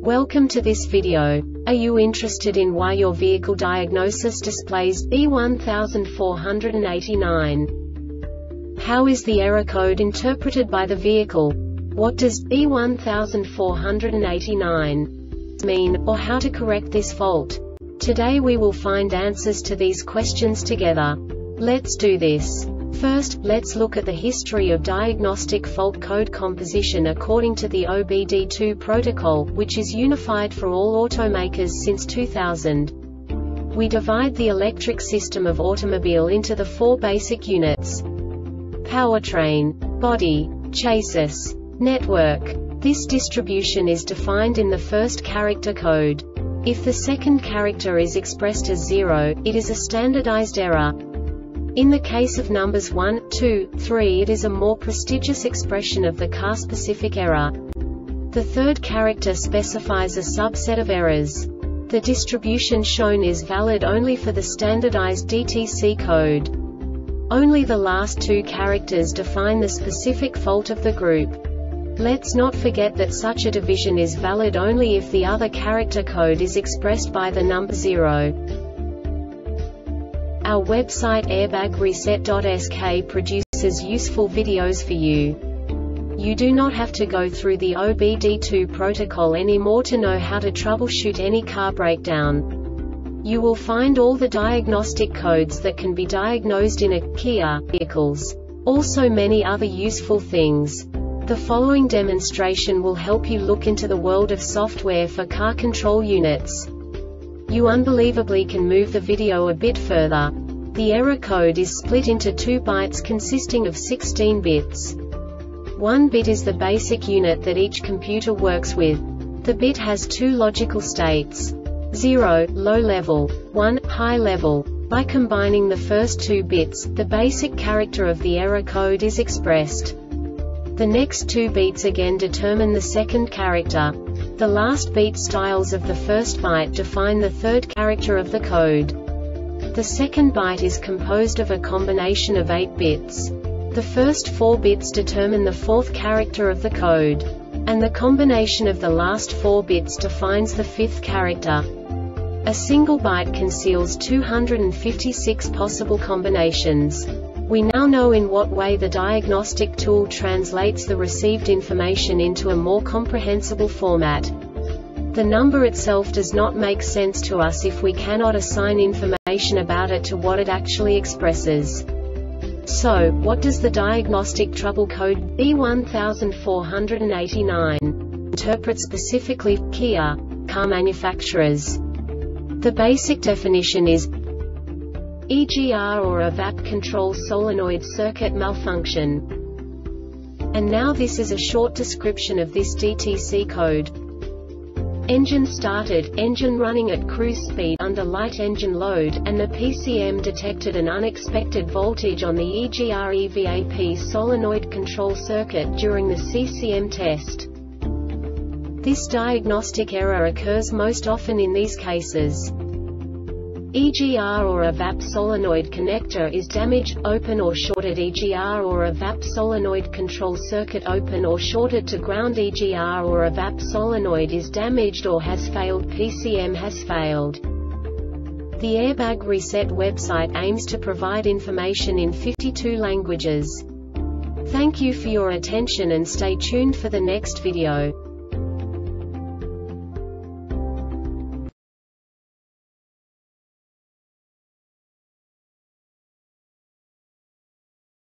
Welcome to this video. Are you interested in why your vehicle diagnosis displays E1489? How is the error code interpreted by the vehicle? What does E1489 mean, or how to correct this fault? Today we will find answers to these questions together. Let's do this. First, let's look at the history of diagnostic fault code composition according to the OBD2 protocol, which is unified for all automakers since 2000. We divide the electric system of automobile into the four basic units: powertrain, body, chassis, network. This distribution is defined in the first character code. If the second character is expressed as 0, it is a standardized error. In the case of numbers 1, 2, 3, it is a more prestigious expression of the car-specific error. The third character specifies a subset of errors. The distribution shown is valid only for the standardized DTC code. Only the last two characters define the specific fault of the group. Let's not forget that such a division is valid only if the other character code is expressed by the number 0. Our website airbagreset.sk produces useful videos for you. You do not have to go through the OBD2 protocol anymore to know how to troubleshoot any car breakdown. You will find all the diagnostic codes that can be diagnosed in a Kia vehicles. Also many other useful things. The following demonstration will help you look into the world of software for car control units. You unbelievably can move the video a bit further. The error code is split into 2 bytes consisting of 16 bits. 1 bit is the basic unit that each computer works with. The bit has 2 logical states: 0, low level, 1, high level. By combining the first 2 bits, the basic character of the error code is expressed. The next 2 beats again determine the second character. The last beat styles of the first byte define the third character of the code. The second byte is composed of a combination of 8 bits. The first 4 bits determine the fourth character of the code. And the combination of the last 4 bits defines the fifth character. A single byte conceals 256 possible combinations. We now know in what way the diagnostic tool translates the received information into a more comprehensible format. The number itself does not make sense to us if we cannot assign information about it to what it actually expresses. So, what does the diagnostic trouble code E1489 interpret specifically for Kia car manufacturers? The basic definition is EGR or a VAP control solenoid circuit malfunction. And now this is a short description of this DTC code. Engine started, engine running at cruise speed under light engine load, and the PCM detected an unexpected voltage on the EGR EVAP solenoid control circuit during the CCM test. This diagnostic error occurs most often in these cases: EGR or a VAP solenoid connector is damaged, open or shorted EGR or a VAP solenoid control circuit open or shorted to ground EGR or a VAP solenoid is damaged or has failed PCM has failed. The Airbag Reset website aims to provide information in 52 languages. Thank you for your attention and stay tuned for the next video.